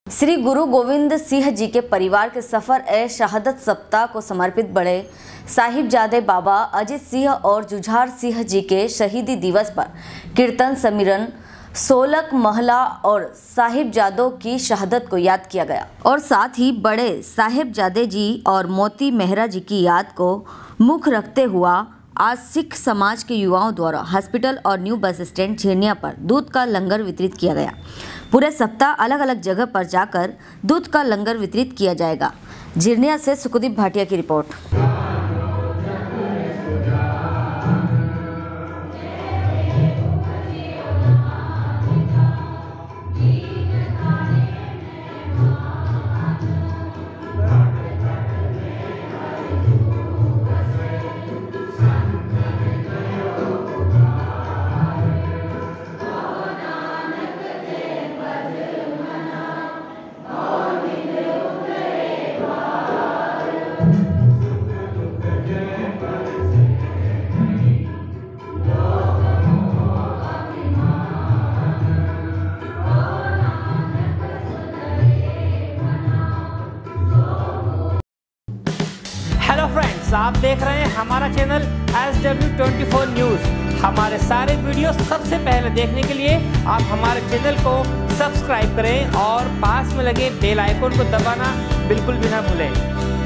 श्री गुरु गोविंद सिंह जी के परिवार के सफर ए शहादत सप्ताह को समर्पित बड़े साहिबजादे बाबा अजीत सिंह और जुझार सिंह जी के शहीदी दिवस पर कीर्तन समीरन सोलक महला और साहिबजादों की शहादत को याद किया गया और साथ ही बड़े साहिबजादे जी और मोती मेहरा जी की याद को मुख्य रखते हुआ आज सिख समाज के युवाओं द्वारा हॉस्पिटल और न्यू बस स्टैंड झिरनिया पर दूध का लंगर वितरित किया गया। पूरे सप्ताह अलग अलग जगह पर जाकर दूध का लंगर वितरित किया जाएगा। झिरनिया से सुखदीप भाटिया की रिपोर्ट। हेलो फ्रेंड्स, आप देख रहे हैं हमारा चैनल SW24 न्यूज़। हमारे सारे वीडियो सबसे पहले देखने के लिए आप हमारे चैनल को सब्सक्राइब करें और पास में लगे बेल आइकन को दबाना बिल्कुल भी ना भूलें।